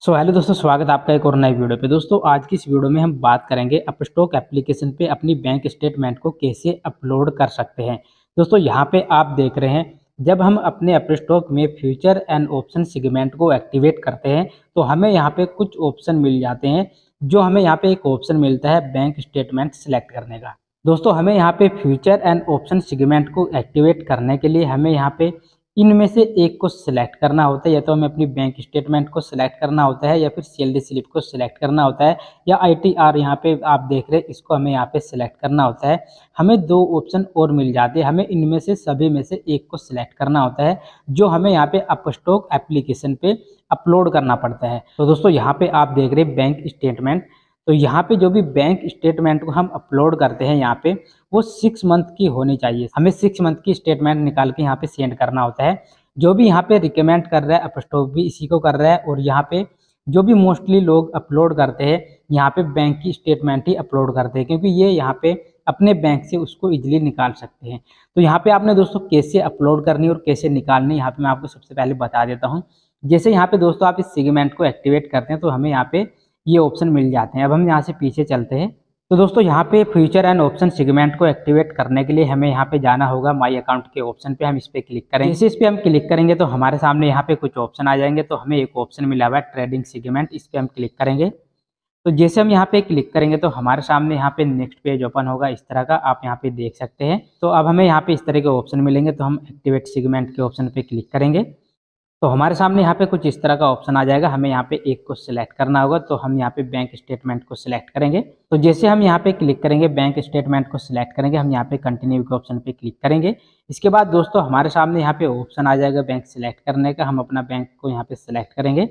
Hello दोस्तों, स्वागत है आपका एक और नई वीडियो पे। दोस्तों आज की इस वीडियो में हम बात करेंगे अपस्टॉक एप्लीकेशन पे अपनी बैंक स्टेटमेंट को कैसे अपलोड कर सकते हैं। दोस्तों यहाँ पे आप देख रहे हैं, जब हम अपने अपस्टॉक में फ्यूचर एंड ऑप्शन सेगमेंट को एक्टिवेट करते हैं तो हमें यहाँ पे कुछ ऑप्शन मिल जाते हैं। जो हमें यहाँ पे एक ऑप्शन मिलता है बैंक स्टेटमेंट सेलेक्ट करने का। दोस्तों हमें यहाँ पे फ्यूचर एंड ऑप्शन सेगमेंट को एक्टिवेट करने के लिए हमें यहाँ पे इनमें से एक को सिलेक्ट करना होता है। या तो हमें अपनी बैंक स्टेटमेंट को सिलेक्ट करना होता है या फिर सैलरी स्लिप को सिलेक्ट करना होता है, या आईटीआर यहाँ पे आप देख रहे हैं इसको हमें यहाँ पे सिलेक्ट करना होता है। हमें दो ऑप्शन और मिल जाते हैं, हमें इनमें से सभी में से एक को सिलेक्ट करना होता है जो हमें यहाँ पे अपस्टॉक एप्लीकेशन पे अपलोड करना पड़ता है। तो दोस्तों यहाँ पे आप देख रहे हैं बैंक स्टेटमेंट। तो यहाँ पे जो भी बैंक स्टेटमेंट को हम अपलोड करते हैं यहाँ पे वो 6 मंथ की होनी चाहिए। हमें 6 मंथ की स्टेटमेंट निकाल के यहाँ पे सेंड करना होता है। जो भी यहाँ पे रिकमेंड कर रहा है अपस्टॉक भी इसी को कर रहा है, और यहाँ पे जो भी मोस्टली लोग अपलोड करते हैं यहाँ पे बैंक की स्टेटमेंट ही अपलोड करते हैं, क्योंकि ये यहाँ पे अपने बैंक से उसको इजिली निकाल सकते हैं। तो यहाँ पे आपने दोस्तों कैसे अपलोड करनी और कैसे निकालनी यहाँ पे मैं आपको सबसे पहले बता देता हूँ। जैसे यहाँ पे दोस्तों आप इस सेगमेंट को एक्टिवेट करते हैं तो हमें यहाँ पे ये ऑप्शन मिल जाते हैं। अब हम यहाँ से पीछे चलते हैं। तो दोस्तों यहाँ पे फ्यूचर एंड ऑप्शन सेगमेंट को एक्टिवेट करने के लिए हमें यहाँ पे जाना होगा माई अकाउंट के ऑप्शन पे। हम इस पे क्लिक करेंगे। जैसे इस पे हम क्लिक करेंगे तो हमारे सामने यहाँ पे कुछ ऑप्शन आ जाएंगे। तो हमें एक ऑप्शन मिला हुआ है ट्रेडिंग सेगमेंट, इस पे हम क्लिक करेंगे। तो जैसे हम यहाँ पे क्लिक करेंगे तो हमारे सामने यहाँ पे नेक्स्ट पेज ओपन होगा इस तरह का, आप यहाँ पे देख सकते हैं। तो अब हमें यहाँ पे इस तरह के ऑप्शन मिलेंगे, तो हम एक्टिवेट सेगमेंट के ऑप्शन पे क्लिक करेंगे। तो हमारे सामने यहाँ पे कुछ इस तरह का ऑप्शन आ जाएगा। हमें यहाँ पे एक को सिलेक्ट करना होगा, तो हम यहाँ पे बैंक स्टेटमेंट को सिलेक्ट करेंगे। तो जैसे हम यहाँ पे क्लिक करेंगे, बैंक स्टेटमेंट को सिलेक्ट करेंगे, हम यहाँ पे कंटिन्यू के ऑप्शन पे क्लिक करेंगे। इसके बाद दोस्तों हमारे सामने यहाँ पे ऑप्शन आ जाएगा बैंक सिलेक्ट करने का। हम अपना बैंक को यहाँ पे सिलेक्ट करेंगे।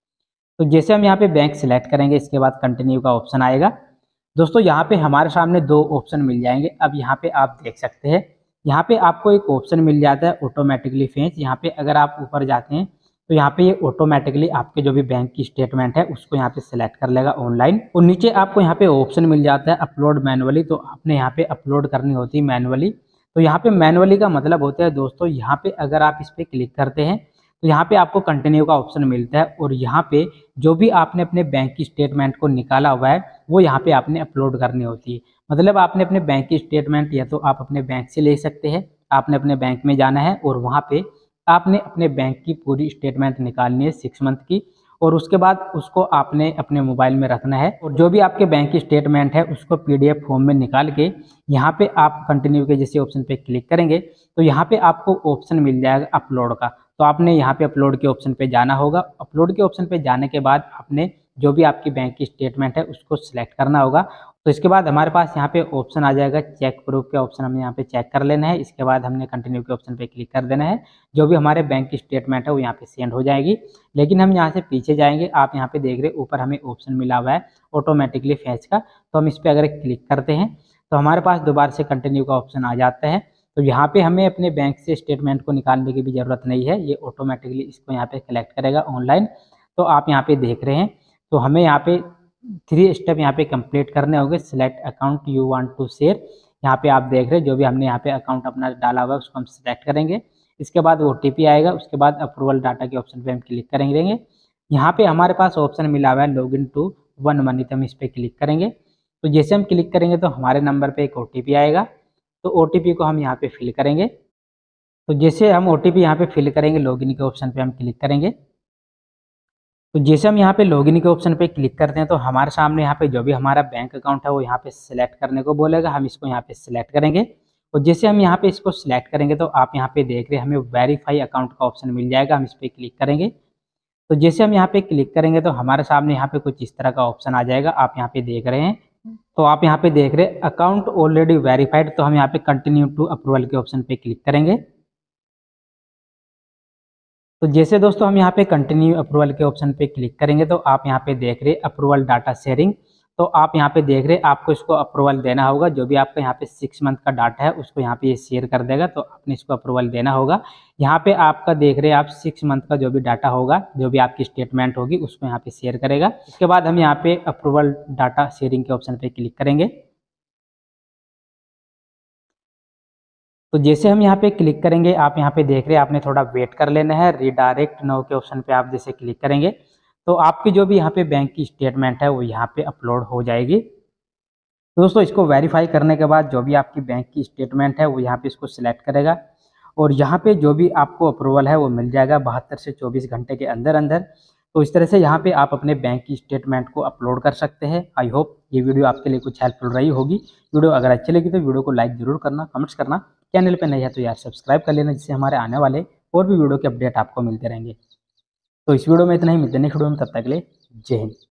तो जैसे हम यहाँ पे बैंक सिलेक्ट करेंगे इसके बाद कंटिन्यू का ऑप्शन आएगा। दोस्तों यहाँ पे हमारे सामने दो ऑप्शन मिल जाएंगे। अब यहाँ पे आप देख सकते हैं, यहाँ पे आपको एक ऑप्शन मिल जाता है ऑटोमेटिकली फेच। यहाँ पे अगर आप ऊपर जाते हैं तो यहाँ पे ये ऑटोमेटिकली आपके जो भी बैंक की स्टेटमेंट है उसको यहाँ पे सिलेक्ट कर लेगा ऑनलाइन। और नीचे आपको यहाँ पे ऑप्शन मिल जाता है अपलोड मैनुअली। तो आपने यहाँ पे अपलोड करनी होती है मैनुअली। तो यहाँ पे मैनुअली का मतलब होता है दोस्तों, यहाँ पे अगर आप इस पे क्लिक करते हैं तो यहाँ पे आपको कंटिन्यू का ऑप्शन मिलता है, और यहाँ पे जो भी आपने अपने बैंक की स्टेटमेंट को निकाला हुआ है वो यहाँ पे आपने अपलोड करनी होती है। मतलब आपने अपने बैंक की स्टेटमेंट या तो आप अपने बैंक से ले सकते हैं, आपने अपने बैंक में जाना है और वहाँ पे आपने अपने बैंक की पूरी स्टेटमेंट निकालनी है 6 मंथ की, और उसके बाद उसको आपने अपने मोबाइल में रखना है। और जो भी आपके बैंक की स्टेटमेंट है उसको पीडीएफ फॉर्म में निकाल के यहाँ पे आप कंटिन्यू के जैसे ऑप्शन पे क्लिक करेंगे तो यहाँ पे आपको ऑप्शन मिल जाएगा अपलोड का। तो आपने यहाँ पे अपलोड के ऑप्शन पे जाना होगा। अपलोड के ऑप्शन पे जाने के बाद आपने जो भी आपकी बैंक की स्टेटमेंट है उसको सिलेक्ट करना होगा। तो इसके बाद हमारे पास यहाँ पे ऑप्शन आ जाएगा चेक प्रूफ के ऑप्शन, हमने यहाँ पे चेक कर लेना है। इसके बाद हमने कंटिन्यू के ऑप्शन पे क्लिक कर देना है। जो भी हमारे बैंक की स्टेटमेंट है वो यहाँ पे सेंड हो जाएगी। लेकिन हम यहाँ से पीछे जाएंगे, आप यहाँ पे देख रहे ऊपर हमें ऑप्शन मिला हुआ है ऑटोमेटिकली फैच का। तो हम इस पर अगर क्लिक करते हैं तो हमारे पास दोबारा से कंटिन्यू का ऑप्शन आ जाता है। तो यहाँ पे हमें अपने बैंक से स्टेटमेंट को निकालने की भी ज़रूरत नहीं है, ये ऑटोमेटिकली इसको यहाँ पे कलेक्ट करेगा ऑनलाइन। तो आप यहाँ पे देख रहे हैं, तो हमें यहाँ पे 3 स्टेप यहाँ पे कंप्लीट करने होंगे। Select account you want to share, यहाँ पे आप देख रहे हैं जो भी हमने यहाँ पे अकाउंट अपना डाला हुआ है उसको हम सिलेक्ट करेंगे। इसके बाद OTP आएगा, उसके बाद अप्रूवल डाटा के ऑप्शन पे हम क्लिक करेंगे। यहाँ पे हमारे पास ऑप्शन मिला हुआ है लॉगिन टू वन मनी, तो हम इस पर क्लिक करेंगे। तो जैसे हम क्लिक करेंगे तो हमारे नंबर पे एक OTP आएगा। तो OTP को हम यहाँ पे फिल करेंगे। तो जैसे हम OTP यहाँ पे फिल करेंगे, लॉगिन के ऑप्शन पे हम क्लिक करेंगे। तो जैसे हम यहाँ पे लॉगिन के ऑप्शन पे क्लिक करते हैं तो हमारे सामने यहाँ पे जो भी हमारा बैंक अकाउंट है वो यहाँ पे सिलेक्ट करने को बोलेगा। हम इसको यहाँ पे सिलेक्ट करेंगे। और जैसे हम यहाँ पे इसको सिलेक्ट करेंगे तो आप यहाँ पे देख रहे हैं हमें वेरीफाई अकाउंट का ऑप्शन मिल जाएगा। हम इस पर क्लिक करेंगे। तो जैसे हम यहाँ पे क्लिक करेंगे तो हमारे सामने यहाँ पे कुछ इस तरह का ऑप्शन आ जाएगा, आप यहाँ पे देख रहे हैं। तो आप यहाँ पे देख रहे हैं अकाउंट ऑलरेडी वेरीफाइड, तो हम यहाँ पे कंटिन्यू टू अप्रूवल के ऑप्शन पे क्लिक करेंगे। तो जैसे दोस्तों हम यहाँ पे कंटिन्यू अप्रूवल के ऑप्शन पे क्लिक करेंगे तो आप यहाँ पे देख रहे हैं अप्रूवल डाटा शेयरिंग। तो आप यहाँ पे देख रहे हैं आपको इसको अप्रूवल देना होगा। जो भी आपका यहाँ पे 6 मंथ का डाटा है उसको यहाँ पे ये शेयर कर देगा, तो आपने इसको अप्रूवल देना होगा। यहाँ पे आपका देख रहे हैं आप 6 मंथ का जो भी डाटा होगा, जो भी आपकी स्टेटमेंट होगी उसको यहाँ पे शेयर करेगा। इसके बाद हम यहाँ पे अप्रूवल डाटा शेयरिंग के ऑप्शन पे क्लिक करेंगे। तो जैसे हम यहाँ पे क्लिक करेंगे, आप यहाँ पे देख रहे हैं आपने थोड़ा वेट कर लेना है। रीडायरेक्ट नाउ के ऑप्शन पे आप जैसे क्लिक करेंगे तो आपकी जो भी यहाँ पे बैंक की स्टेटमेंट है वो यहाँ पे अपलोड हो जाएगी। तो दोस्तों इसको वेरीफाई करने के बाद जो भी आपकी बैंक की स्टेटमेंट है वो यहाँ पे इसको सिलेक्ट करेगा और यहाँ पे जो भी आपको अप्रूवल है वो मिल जाएगा 72 से 24 घंटे के अंदर अंदर। तो इस तरह से यहाँ पे आप अपने बैंक की स्टेटमेंट को अपलोड कर सकते हैं। आई होप ये वीडियो आपके लिए कुछ हेल्पफुल रही होगी। वीडियो अगर अच्छी लगी तो वीडियो को लाइक जरूर करना, कमेंट्स करना, चैनल पर नहीं है तो यार सब्सक्राइब कर लेना, जिससे हमारे आने वाले और भी वीडियो के अपडेट आपको मिलते रहेंगे। तो इस वीडियो में इतना ही, मिलते हैं नेक्स्ट वीडियो में, तब तक के लिए जय हिंद।